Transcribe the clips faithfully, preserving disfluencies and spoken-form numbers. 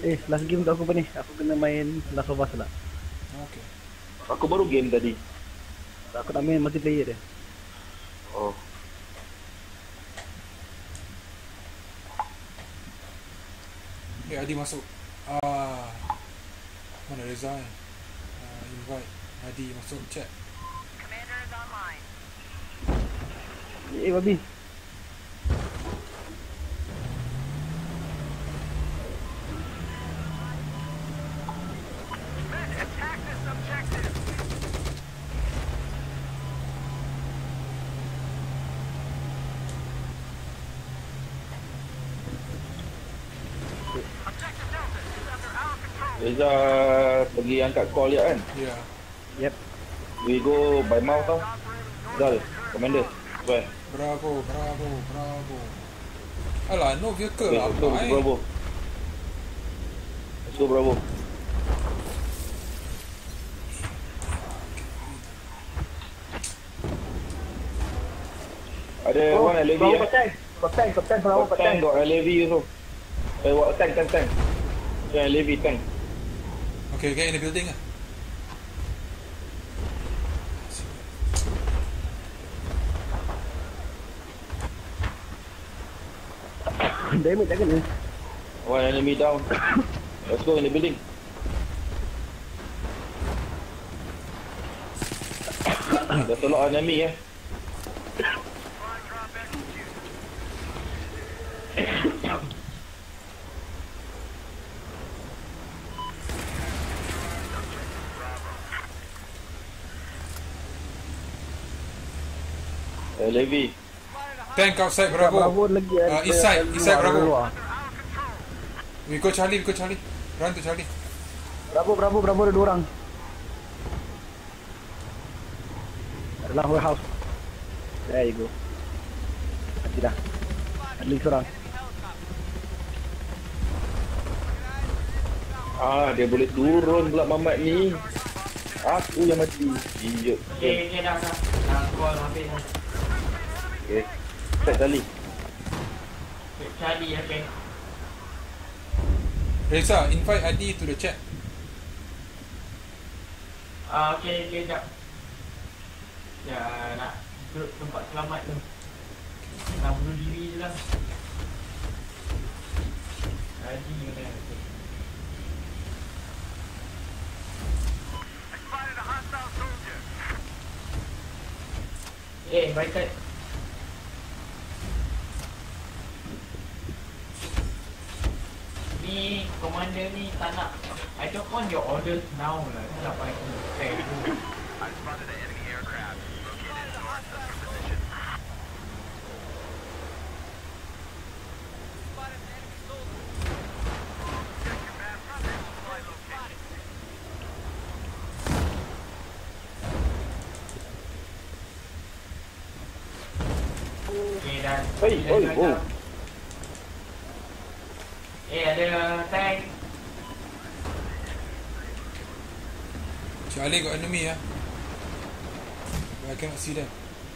Eh, last game tu aku apa ni? Aku kena main Last of Us lah. Okay. Aku baru game tadi. Aku tak main multiplayer dia. Oh. Eh, Adi masuk. Ah, mana Reza ni? Uh, invite Adi masuk chat. Eh, babi. Reza pergi angkat call dia kan? Ya. Yeah. Yep. We go by mouth tau. Zal, commander. Where? Bravo, bravo, bravo. Alah, no vehicle Okay, lah let's go, apa eh. Bravo. Let's go, Bravo. Ada Oh, one L A V Bravo eh? got tank. Got tank, got tank, Bravo Got got tank, tank. got L A V also. Eh, what tank, tank, tank. Yeah, L A V tank. Okay, get in the building lah. Damage tak kena. One enemy down. Let's go in the building. There's a lot of enemy eh. L A V. Tank outside Bravo. Bravo lagi eh. Uh, east side, east side Bravo. Luar. We go Charlie, we go Charlie. Run to Charlie. Bravo, Bravo, Bravo ada dua orang. Dalam warehouse. There you go. Mati dah. Ada lagi seorang. Ah, dia boleh turun pula Mamat ni. Aku yang mati. Idiot. Okay, okay dah dah. Dah call habis dah. Okay. Set Charlie. Okay, Charlie, okay. Reza, invite Adi to the chat. Ah, okay, okay, jap. Ya, nak duduk tempat selamat tu. Nak bunuh diri je lah. Haji kena. Eh, baik kat. Ni, commander ni tak nak. I don't want your orders now lah. Tak payah fair tu. Okay, dah. Hey, oi, oh. Eh, ada tank. Charlie got enemy ah. I cannot see them.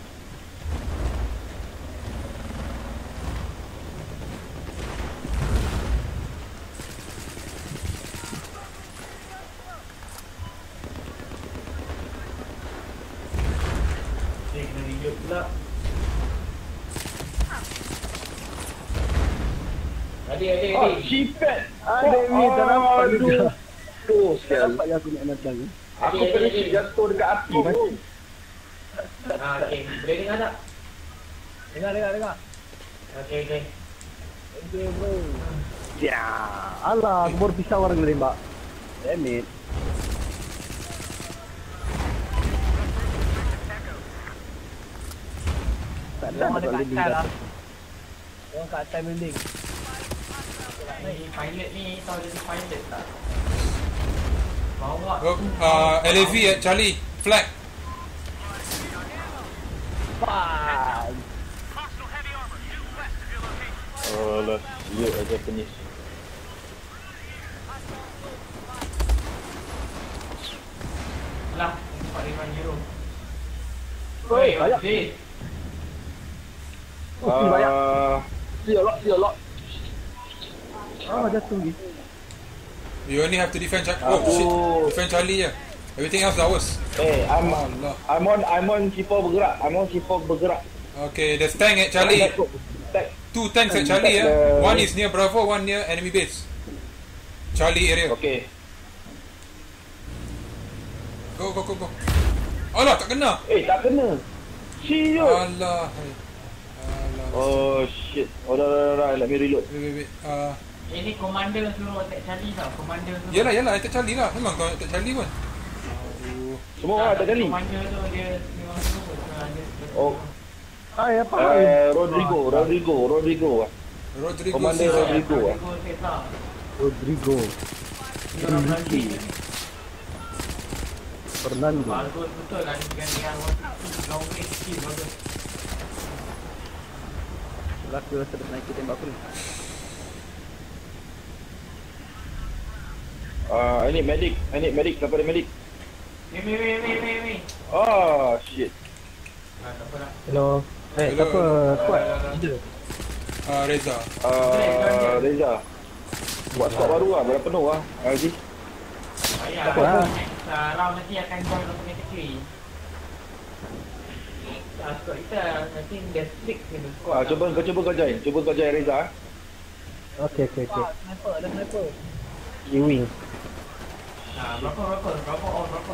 Eh, kena reload pula. Adi, adi, Ah, adi. Cipet. Ada ni tak nampak juga. Oh, Tak sial. nampak yang aku nak datang. Aku kena shoot jatuh dekat api pun. Ah, okay. Boleh dengar tak? Dengar, dengar, dengar. Okay, okay. Okay bro. Ya, alah, aku baru pisau orang tembak. Damn it. Tak ada Orang tak dekat boleh atas lah. Orang kat atas building. Ni pilot ni tahu jadi pilot tak? Bawa. Oh, uh, L A V at Charlie. Flag. Bang. Oh lah, dia aja penis. Alah, empat lima euro. Oi, banyak. Oi, Oh, banyak. Ah, see a lot, see a lot. Ah, jatuh lagi. You only have to defend Charlie. Oh Aku- shit. Defend Charlie je. Everything else ours. Eh, I'm Allah. I'm on I'm on C four bergerak. I'm on C four bergerak. Okay, there's tank at Charlie. Tag. Two tanks at Charlie. Tag Yeah. the- One is near Bravo, one near enemy base. Charlie area. Okay. Go, go, go, go. Alah, tak kena. Eh, tak kena. Siut. Alah. Alah. Oh shit. Oh dah dah dah. Let me reload. Wait, wait, wait. Uh, Ini komander suruh attack Charlie tau. Komander suruh. yalah, yalah. Attack Charlie lah. Memang kau attack Charlie pun. Aduh. Semua orang ada kali. Komander tu dia memang suruh. Dia- Oh. Hai, apa? Uh, Rodrigo, Rodrigo, Rodrigo. Rodrigo Commander Caesar. Rodrigo. ah. Rodrigo Caesar. Rodrigo. Dia orang Brazil. Fernando. Bagus betul lah dengan dengan waktu long range skill bagus. Laki rasa ada sniper tembak aku ni. Uh, I need medic. I need medic. Siapa ada medic? Wei wei wei wei wei wei. Oh shit. Ah, tak apa lah. Hello. Eh, Hello. siapa? Kuat. Ada. Ah, Reza. Uh, Reza. Buat squad baru lah. Berapa penuh lah. Lagi. Ayah. Tak apa lah. Ah, round nanti akan join orang punya kecil. Ah, squad kita I think there's six in the squad. Ah, cuba kau cuba kau join. Cuba kau join Reza. Okey, okey, okey. Sniper, ada sniper. Ewing. Ah, berapa berapa? Berapa on berapa?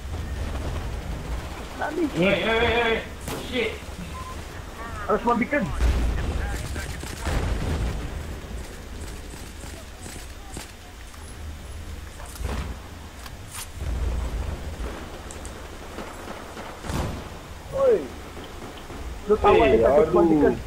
Tak ni. Hey, hey, hey, hey. Shit. Harus semua beacon. Oi. Lu tahu Eh, ada satu semua aduh. beacon.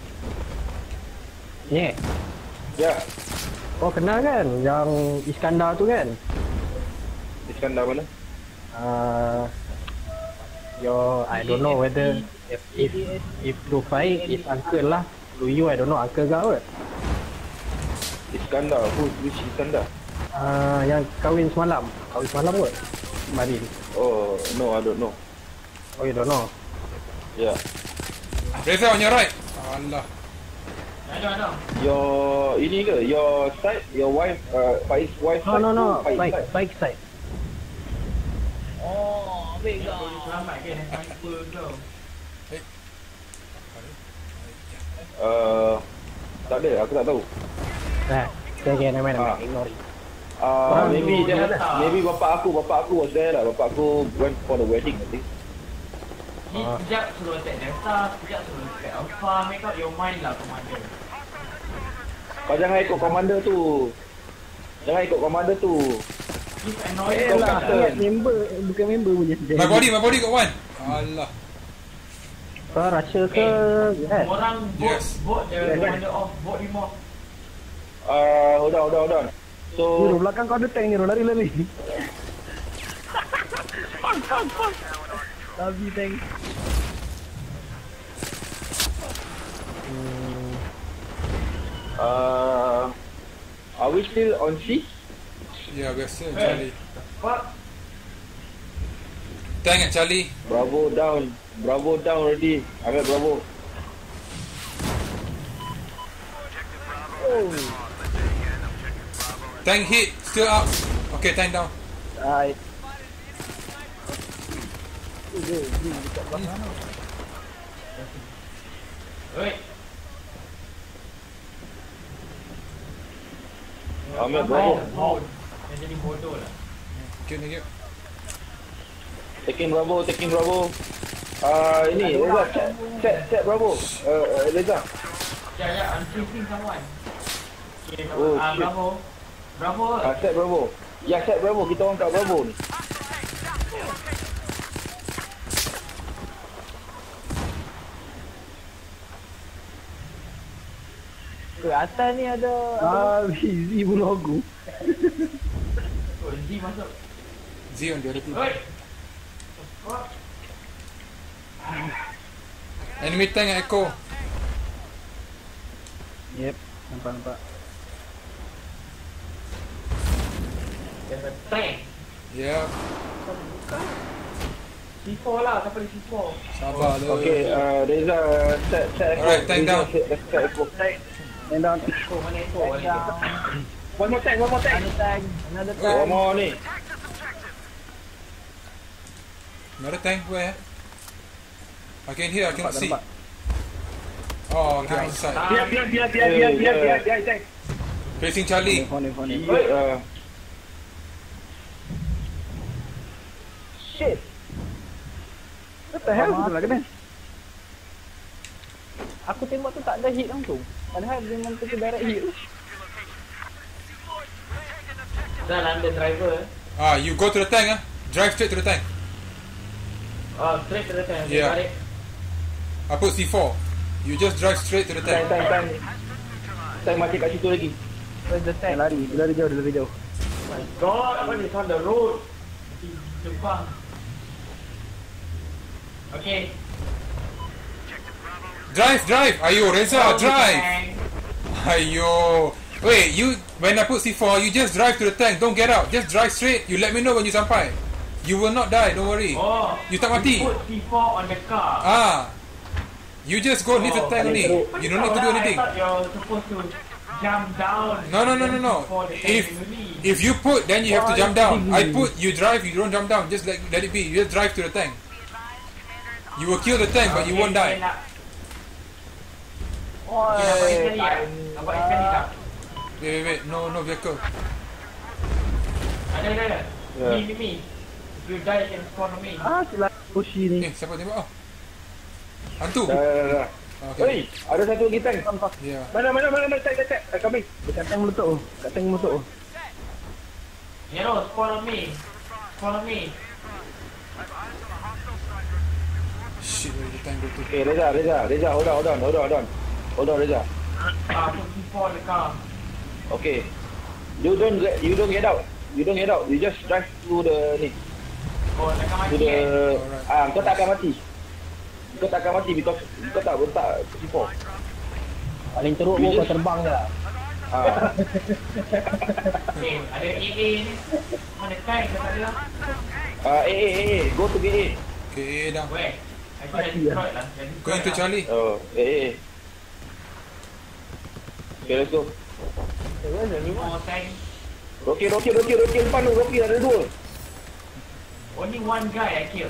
Yeah. Ya. Kau kenal kan yang Iskandar tu kan? Iskandar mana? Uh, your I don't know whether if if if Lufai is uncle lah. Luyu I don't know uncle ke apa. Iskandar. Who which Iskandar? Uh, yang kahwin semalam. Kahwin semalam kot. Kemarin. Oh, no, I don't know. Oh you don't know. Yeah. Reza on your right. Allah. Ada ada. Your ini ke? Your side, your wife, uh, Faiz wife No side no no. ke Faiz Bike side? bike side. Oh, ambil kau. Selamat ke dengan sniper kau. Uh, tak ada, aku tak tahu. Nah, okay, okay, never mind, never Ah. mind. Ignore it. Uh, Orang maybe tu dia, dia tak. maybe bapak aku, bapak aku was there lah. Bapak aku went for the wedding, I think. Ni Ah. sekejap suruh attack Delta, sekejap suruh attack Alpha. Make up your mind lah, Commander. Kau jangan ikut commander tu. Jangan ikut commander tu. Keep annoying Eh kau lah, kata. ingat member, bukan member punya sejati. My body, my body got one. Allah. Kau rasa ke? Yes. Orang vote, Yes. vote the Yes. Commander off, vote him off. Uh, hold on, hold on, hold on. So, Niro, belakang kau ada tank Niro, lari lari. Fuck, fuck, fuck. Lari tank. Hmm, uh, are we still on C? Ya, biasa Charlie. Fuck. Tank at Charlie. Bravo down. Bravo down already. I'm at Bravo. Oh, Tank hit. Still up. Okay, tank down. right. Oh, dia, dia dekat belakang. Oi. I'm at Bravo. Vote. Yang jadi bodoh lah. Okay, thank you. Taking Bravo, taking Bravo. Uh, ini, Reza, set, set, set Bravo. Uh, uh, Reza. Ya, ya, I'm chasing someone. Okay, Oh, ah, shit. Bravo. Bravo. Uh, set Bravo. Ya, set Bravo. Kita orang kat Bravo ni. Ke atas ni ada ah, busy bunuh aku. Oh, Z masuk. Z on the other team. Oi. Fuck. Enemy tank at Echo. Yep, nampak nampak. There's a tank. Yeah. C four lah, siapa di C four? Sabar le. Okay, uh, Reza, set, set Echo. Alright, tank Reza, down. Set, set Echo. And down. Oh, mana Echo? Mana Echo? One more tank, one more tank. Another tank. Another One tank. more ni. Another tank, where? I can hear, I cannot Nampak, see. nampak. Oh, okay, outside. Biar, biar, biar, biar, biar, biar, biar, biar, tank. Facing Charlie. Phone ni, phone ni. Ya, uh, Shit. What the hell? Betul lah kena. Aku tembak tu tak ada hit langsung. Padahal dia memang tu direct hit tu. Dah London driver. Ah, you go to the tank, ah. Drive straight to the tank. Oh, straight to the tank. Yeah. Tarik. I put C four. You just drive straight to the tank, tank. tank, tank. Tank mati kat situ lagi. Where's the tank? Dia lari, dia lari jauh, dia lari jauh. My God, what is on the road? Di Jepang. Okay. Drive, drive. Ayo, Reza, Oh, drive. tank. Ayo. Wait, you when I put C four, you just drive to the tank. Don't get out. Just drive straight. You let me know when you sampai. You will not die. Don't worry. Oh, You tak mati. put C four on the car. Ah. You just go near the Oh, tank only. You don't need to do anything. I thought you're supposed to jump down. No, no, no, no, no. before the If tank release. if you put, then you have to jump down. I put, you drive, you don't jump down. Just let let it be. You just drive to the tank. You will kill the tank, but you Okay, won't die. okay, nak- Okay, nampak ikan ni tak? Nampak ikan ni tak? Wait, wait, wait. No, no vehicle. Ada, ada, ada. Yeah. Me, me, me. If you die, you can spawn on me. Ah, silap Hoshi ni. Eh, siapa tembak? Oh, hantu. Dah, dah, dah, dah. Okay. Oi, ada satu lagi tank. Yeah. Mana, mana, mana, mana, tank, tank, tank. Eh, kami. Dekat tank meletup tu. Dekat tank meletup tu. Hero, spawn on me. Spawn on me. Shit, where the tank go to? Okay, Reza, Reza, Reza, hold on, hold on, hold on, hold on. Hold on, Reza. Ah, put C four on the car. Okay. You don't get, you don't get out. You don't get out. You just drive to the ni. Oh, nak akan To mati the eh? ah, kau tak akan mati. Kau tak akan mati because kau tak bentak C four. Paling teruk pun kau terbang je lah. Ah, Okay, ada A A ni. Mana tank ke tak ada lah? ah, eh, eh, eh, eh, go to gate A. Okay, dah. Where? I think dah destroyed lah. Dah destroyed Going to lah. Charlie. Oh, eh, eh, eh. Okay, let's go. Eh, where's the new one? More tank. Rocky, Rocky, Rocky, Rocky depan tu, Rocky ada dua. Only one guy I killed.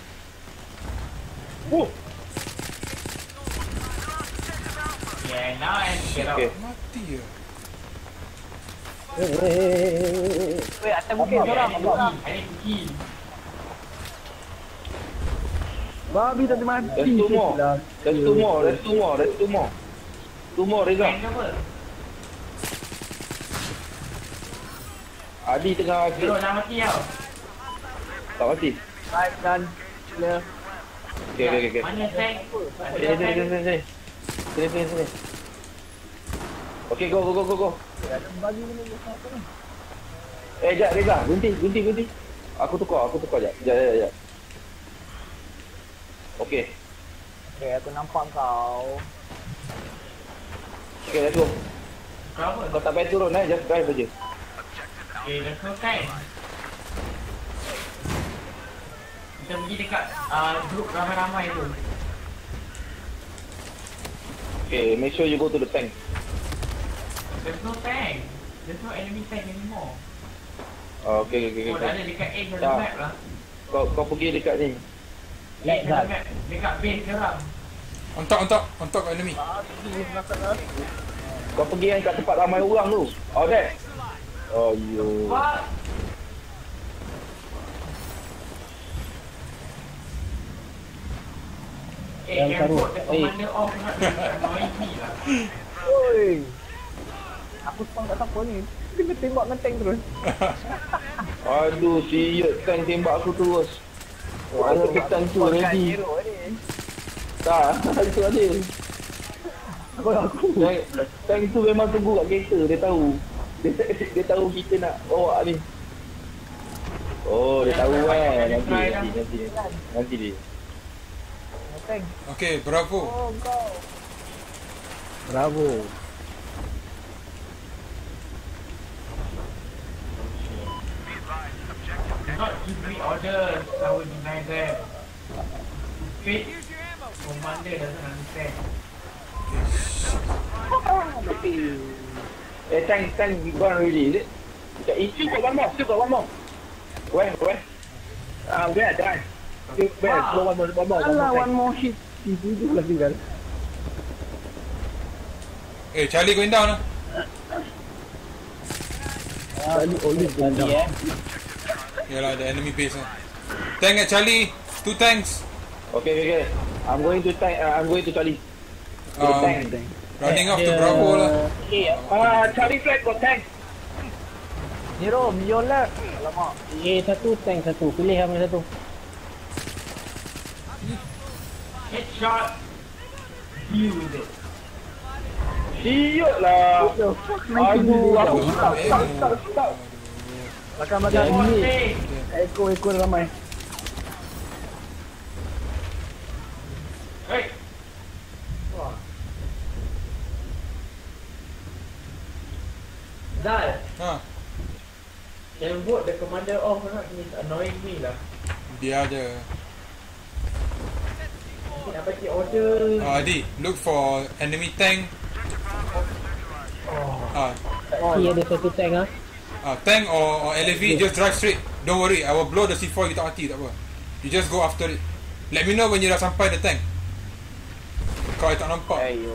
Oh, Yeah, now I get out. okay. Mati ya. Eh, eh, eh, eh, eh. Weh, atas mungkin Okay, orang. I need to kill. I need to kill. Babi tadi mati. There's two more. Sial. There's two more, there's two more, there's two more. Two more, Reza. Tank ke apa? Adi tengah Hero kill. dah mati tau. Tak mati. Right, done. Clear. Okay, okay, okay. Mana tank? Ada Sini, sini, tank. sini, sini. Sini, sini, sini. Okay, go, go, go, go, go. Ada bagi ni dia apa ni? Eh, jap, Reza. Berhenti, berhenti, berhenti. Aku tukar, aku tukar jap. Jap, jap, jap. Okay. Okay, aku nampak kau. Okay, let's go. Kau apa? Kau tak payah turun eh, just drive aja. Okay, let's go tank. Kita pergi dekat uh, grup ramai-ramai tu. Okay, make sure you go to the tank. There's no tank. There's no enemy tank anymore. Oh, okay, okay, okay. Oh, dah okay. ada dekat edge of the Tak. map lah. Kau kau pergi dekat ni. Edge of the map. Dekat base sekarang. On top, on top, on top enemy. Kau pergi yang kat tempat ramai orang tu. Oh, there. Oh, yo. What? Eh, Yang yang taruh. put the commander off not annoying me lah. Oi. Aku spawn kat siapa ni? Dia kena tembak dengan tank terus. Aduh, siut tank tembak aku terus. Oh, ada ke tank tu ready. Hero ni. Tak, itu ada. Aku aku. Tank, tank tu memang tunggu kat kereta, dia tahu. Dia, dia tahu kita nak bawa ni. Oh, dia tahu kan. Nanti, nanti, nanti. Nanti dia. Tank. Okay, Bravo. Oh, kau. Bravo. Do not give me orders. I will deny them. Fit. Commander doesn't understand. Eh, tank, tank gone already, is it? Got E. Still got one more, still got one more. Where, where? Ah, where, die. Still, where, still one more, one more, one Alah, more. one more hit. Itu lah tinggal. Eh, Charlie going down lah. Charlie always going down. eh. Yalah, the enemy base lah. Tank at Charlie. Two tanks. Okay, okay, okay. I'm going to tank, uh, I'm going to Charlie. To the Um, tank. running off to Bravo lah. Okay, ah, Charlie flag got tank. Nero, your left. Alamak. Eh, satu tank satu. Pilih yang mana satu. Headshot. Deal with it. Siut lah. Aduh, Aduh. stop, stop, stop, stop. Belakang, belakang. Hey. Eko, eko ramai. Hey. Zal, Ha. can vote the commander off or not? He's annoying me lah. Dia ada. Nak bagi order. Ah, Adi, look for enemy tank. Ah, Kaki ada satu tank ah. ah tank or, or L A V, just drive straight. Don't worry, I will blow the C four you tak mati, tak apa. You just go after it. Let me know when you dah sampai the tank. Kau tak nampak. Ayo.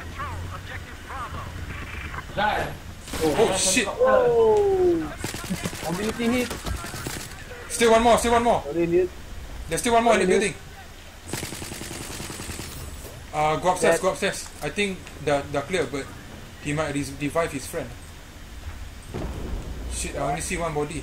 Zal. Oh shit. Oh. Mobility hit. Still one more, still one more. Sorry, dia. There's still one more in the building. Uh, go upstairs, go upstairs. I think dah dah clear, but he might re- revive his friend. Shit, I only see one body.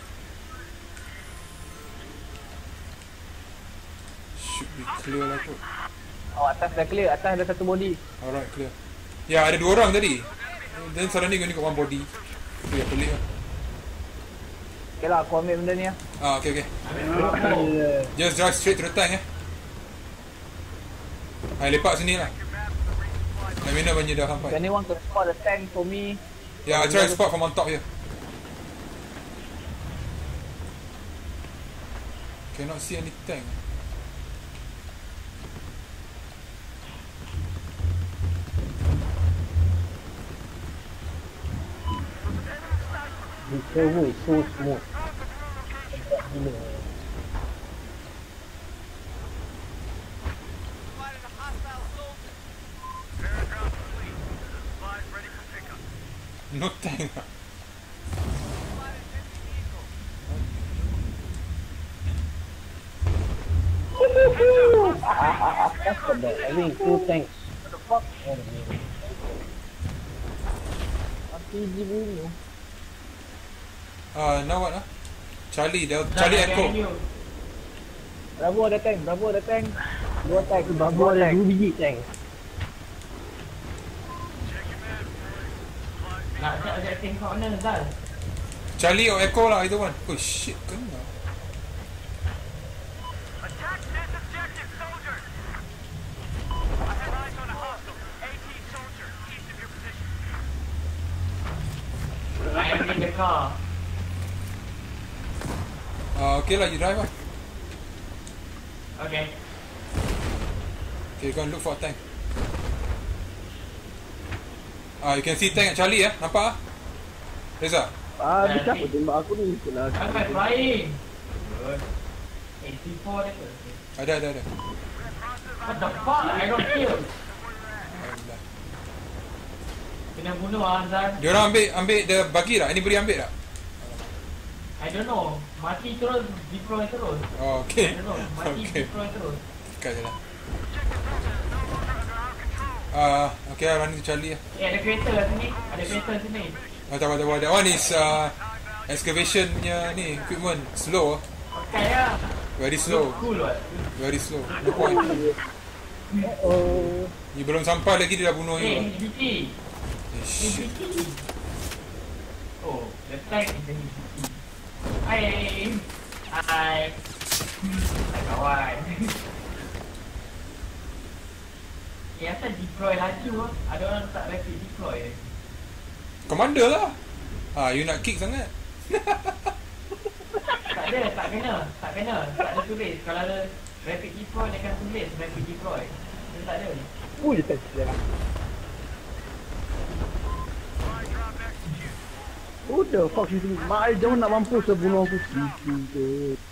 Should be clear lah kot. Oh, atas dah clear. Atas ada satu body. Alright, clear. Ya, ada dua orang tadi. Then suddenly only got one body. Tu yang pelik lah. Okay lah, aku ambil benda ni lah. Ah, okay, okay. Just drive straight to the tank eh. I lepak sini lah. Let me know when you dah If sampai. anyone can spot the tank for me. Yeah, I try to spot from on top here. Cannot see any tank. This server is so smooth. No tank. That's the best. Having two tanks. What the fuck? Mati G bunyi. Ah, now what ah? Charlie, Del- Charlie Echo. Bravo ada tank. Bravo ada tank. Dua tank. Babu Dua ada tank. dua biji tank. Nak nak ada tank kat mana Zal? Charlie or Echo lah, either one. Oh shit, kena. I am in the car. Ah, okay lah, you drive lah. Okay. Okay, go and look for a tank. Ah, you can see tank at Charlie eh, nampak ah? Reza. Ah, dia siapa tembak aku ni? Kena I'm not flying. Good. A C four dia ke? Ada, ada, ada. What the fuck? I don't kill. Alhamdulillah. Kena bunuh ah Zal. Dia orang ambil ambil the bagi tak? Anybody ambil tak? I don't know. Mati terus, deploy terus. Oh, I okay. don't know. Mati Okay. deploy terus. Tekan je lah. Ah, okay lah, running to Charlie lah. Eh, ada kereta lah sini. Ada kereta sini. Oh, tak apa, tak apa. That one is uh, excavation punya ni, equipment. Slow. Pakai lah. Very slow. Cool what? Very slow. No point. Oh. You belum sampai lagi dia dah bunuh Eh, you. H B T. Eh, shit. H B T. Oh, the tank is the H B T. Hai. Hai. Hai kawan. Eh, asal deploy laju lah. Ada orang tak rapid deploy eh. Commander lah. Ah, you nak kick sangat. Tak ada, tak kena. Tak kena. Tak ada tulis. Kalau ada rapid deploy, dia akan tulis rapid deploy. Dia tak ada. Ui, dia tank. Dia lah. Who the fuck is this? Mak jauh nak mampus sebunuh aku situ ke.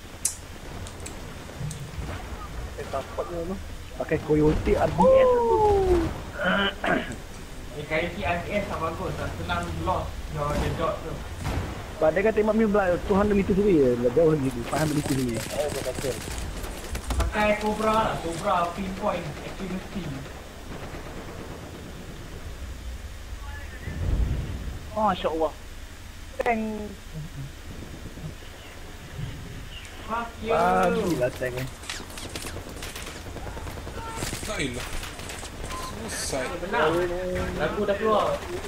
Eh tapak ni tu. Pakai coyote R D S tu. Eh, kaya si R D S tak bagus. Tak senang lost your the dot tu. Sebab dia kata tembak ni belah two hundred meters away je. Jauh lagi tu. five hundred meters away. Eh dia kata. Pakai Cobra lah. Cobra pinpoint accuracy. Masya Allah. Tank. Fuck you. Ah, gila tank ni. Tak ilah. Suicide. Benar. Lagu dah keluar.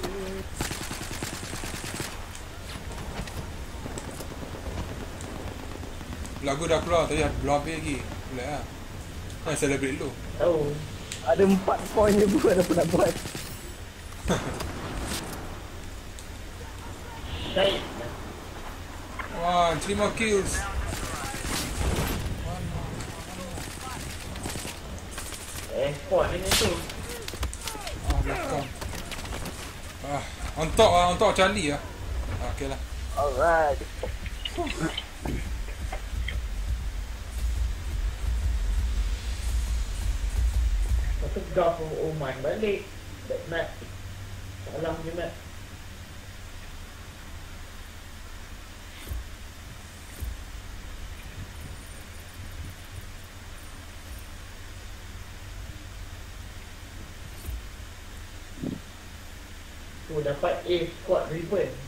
Lagu dah keluar tadi belum habis lagi. Boleh lah. Kan celebrate dulu. Tahu. Ada empat point je pun apa nak buat. Baik. One, three more kills. Eh, spot dia ni tu. Ah, belakang. Ah, on top ah, on top Charlie ah. Ah, okey lah. Alright. Lepas tu Gulf of Oman balik. That map. Salah punya map. Tu dapat A squad ribbon.